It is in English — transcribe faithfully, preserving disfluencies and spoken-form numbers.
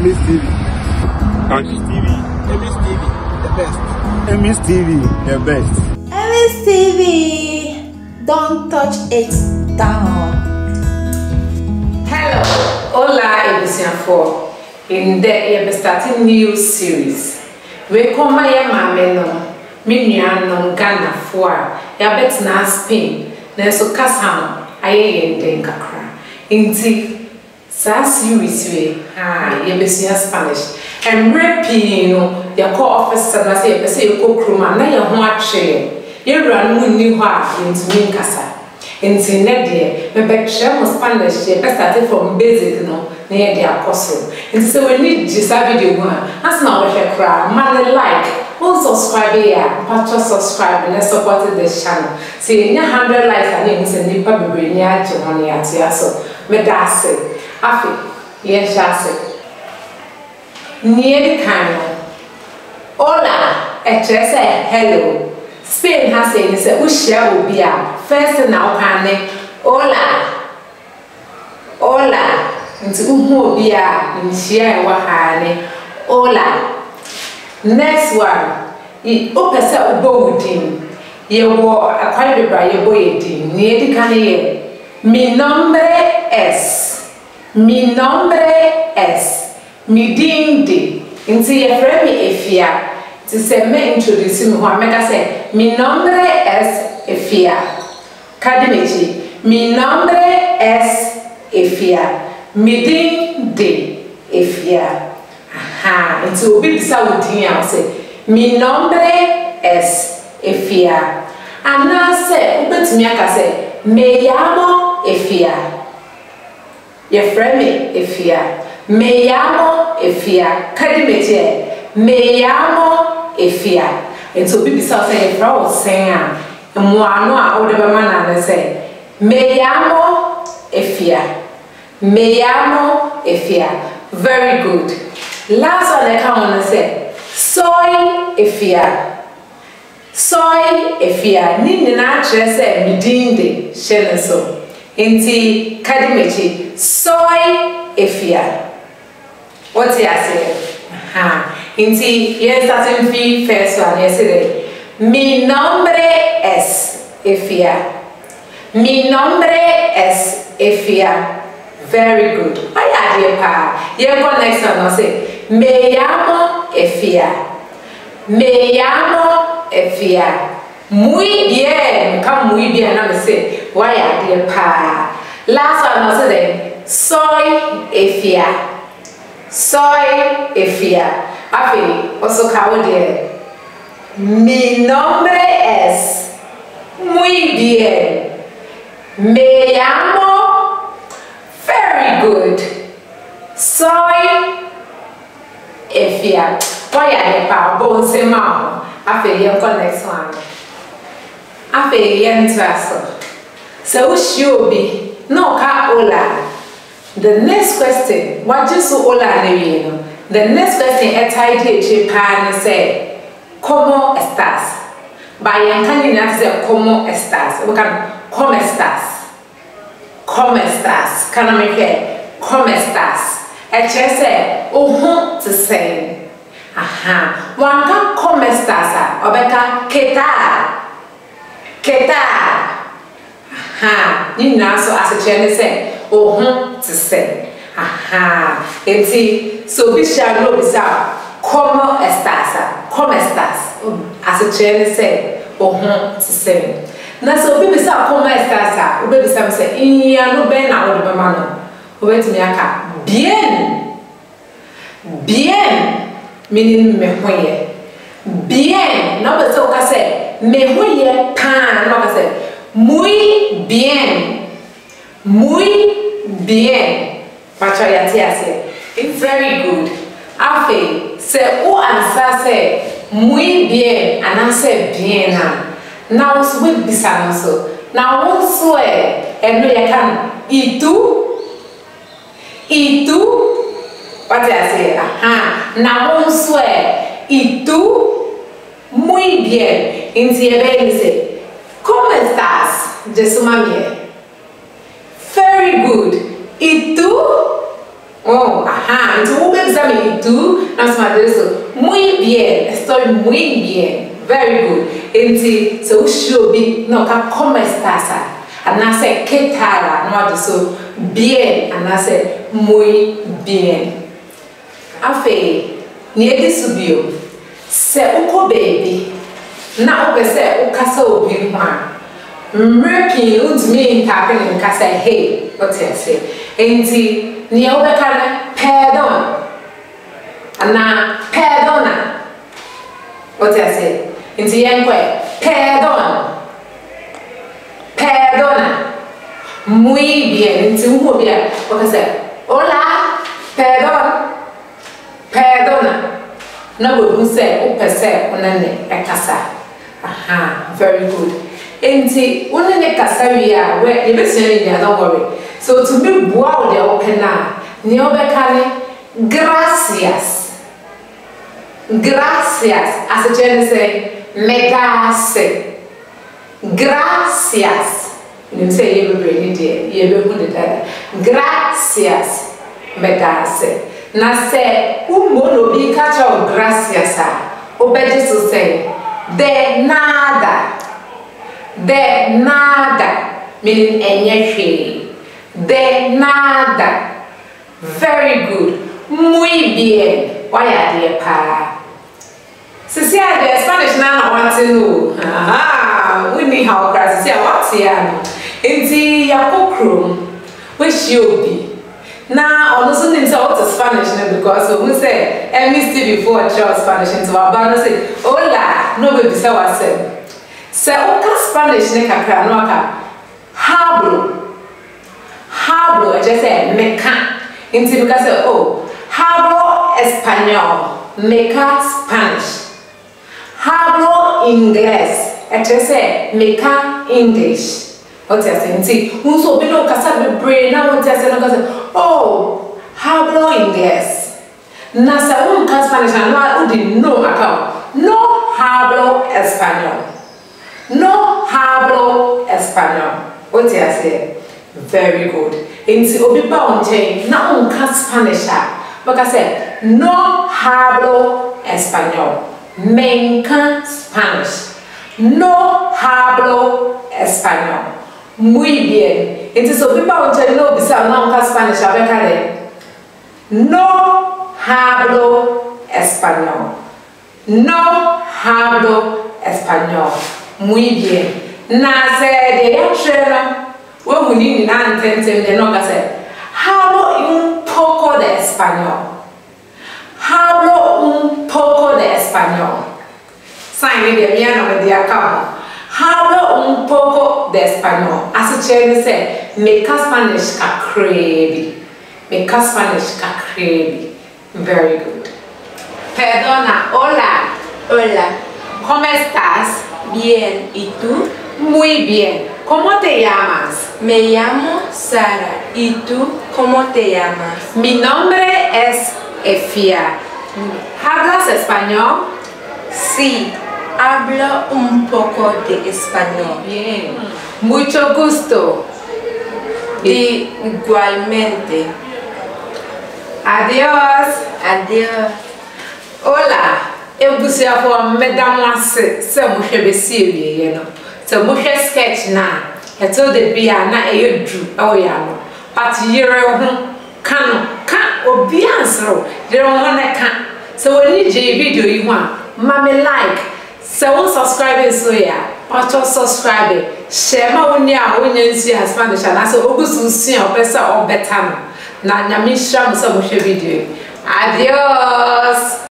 Emmys T V. Conscious T V. Emmys T V, the best. Emmys T V, the best. Emmys T V, don't touch it down. Hello, hola, Ebusianfo. In the we starting new series. We come here, mama, no, me no Ghana for ya bet na Spain. Na so kasa aye yende kakra. Inti sa series we ah ye besia Spanish. And repi no ya call officer na say be say ko kruma na ye ho atwe. Ye run mu ni ho a yentumi nkasa. Inti ne de me be try mo Spanish ye be start from basic no na ye de akoso. Inti say we need jisa video ho as na we hwe kra man like who subscribe here, patch subscribe and support this channel. See, you hundred likes and you say nipa bibiri ni aje ho ni ate so. Me da se. Afi, ye sha se. Ni kan. Hola, e tre say hello. Spain has say ni say we share obi a first na kan ne. Hola. Hola. Nti uhu obi a ni share wa ha ne. Hola. Next one, I opesa ubo udin. Ye wo akwai bebra ye bo edin. Ni edi kan ye. Mi nombre es. Mi nombre es. Mi dindi. Inti ye frame Efia. Ti se me introduce me ho meka say mi nombre es Efia. Kadimechi. Mi nombre es Efia. Mi dindi Efia. Aha, então o bibi sa udin a say mi nombre es Efia. Ana say ubetimi aka say me llamo Efia. Ye frame Efia. Me llamo Efia. Kadimeche me llamo Efia. Então bibi sa say e fra o sen a mo ano a o de be mana na say me llamo Efia. Me llamo Efia. Very good. Last one I can wanna say, soy Efia. Soy Efia. Ni na chese midinde shene so. Inti kadimechi. Soy Efia. What's he say? Ha. Inti yes starting fee first one yesterday. Mi nombre es Efia. Mi nombre es Efia. Very good. Why are you pa? You go next one and say me llamo Efia. Me llamo Efia. Muy bien. Come muy bien. I'm say why are you pa? Last one I say soy Efia. Soy Efia. Afi also kawo de. Mi nombre es muy bien. Me llamo. Very good. Soy Efia. Why are you pa? Bon se ma. Afe yen ko next one. Afe yen traso. So ushu obi. No ka hola. The next question. What you so hola ne no. The next question e title che pa ne say ¿Cómo estás? Ba yen kan ni na say ¿Cómo estás? We can ¿Cómo estás? ¿Cómo estás? Can I make it? ¿Cómo estás? E chese uhu to say. Aha. Wanga ¿Cómo estás? Obeka ¿Qué tal? ¿Qué tal? Aha. Ni na so as a chene say uhu to say. Aha. Enti so bi sha no bisa ¿Cómo estás? ¿Cómo estás? As a chene say uhu to say. Na so bibi sa koma estasa o bibi sa me say iya no ben na wo de be ma no o betimi aka bien bien meaning me hoye bien no be so ka say me hoye pan no ka say muy bien muy bien pacha ya ti ase it's very good afi say o answer say muy bien and answer bien na. Now so we bisa so. Now also eh eno ya kan y tú y tú what I say aha now also eh y tú muy bien inti ebe dice ¿Cómo estás? Jesu mami. Very good. Y tú oh aha inti ube bisa mi tú? No se me eso. Muy bien. Estoy muy bien. Very good. Enti so show be no ka como estás? Ana se qué tal? No ado so bien. Ana se muy bien. Afe ni edi subio. Se uko baby. Na upe se ukasa obi ho. Mrepi undmi tapping in kasa hey. What you say? Enti ni obeka pardon. Ana perdona. What you say? Enti yenkwe perdon. Perdona. Muy bien. Enti umo bia. Okay say hola. Perdon. Perdona. No we say upe se unane ekasa. Aha, very good. Enti unane kasa wi a we ye be say ya don't worry. So to me bua de open na ni obeka ni gracias. Gracias. As a Jenny say megase. Gracias. You say you be bring it here. You be put it there. Gracias. Megase. Na say umo no bi catch of gracias a. Obeje to say de nada. De nada. Meaning enye de nada. Very good. Muy bien. Why are they pa? Sisi ade Spanish na na want to know. Aha, we need how class. Sisi what here? Enti yakokrom. Which you be? Na also nim say what Spanish na because we say M S T before choose Spanish into our banner say hola no baby say what say. Say oka Spanish ne kakra no aka. Hablo. Hablo I just say meca. Enti because say oh hablo español. Meca Spanish. Hablo inglés. I just say meca English. What you say? See, unso bino kasa be brain na what you say no kasa. Oh, hablo inglés. Na sa un ka Spanish na u di no aka. No hablo español. No hablo español. What you say? Very good. Inti obi ba onche na un ka Spanish a. Because say no hablo español. Me encanta Spanish. No hablo español. Muy bien. Entonces, so people want to know bisa no habla Spanish abekale. No hablo español. No hablo español. Muy bien. Na se de yachera. We muni na ntente de no kase. Hablo un poco de español. Hablo un poco de español. Sign de mi no me dia acá. Hablo un poco de español. As a child say, make Spanish kakrebi. Make Spanish kakrebi. Very good. Perdona, hola. Hola. ¿Cómo estás? Bien. ¿Y tú? Muy bien. ¿Cómo te llamas? Me llamo Sara. ¿Y tú cómo te llamas? Mi nombre es Efia. ¿Hablas español? Sí. Hablo un poco de español. Bien. Mucho gusto. Y igualmente. Adiós. Adiós. Hola. Eu busuafo medam ase se mo hwe besi ewie no. Se mo hwe sketch na. E to de bia na e yedru e wo ya no. But yere ho ka no ka obi ansro. Yere ho na ka. So when you je video yi ho a, ma me like. So won subscribe so ya. Pacho subscribe. Share ma woni a wonya nsi as Spanish na so ogusu nsi a opesa o beta no. Na nyame hira mo so mo hwe video. Adios.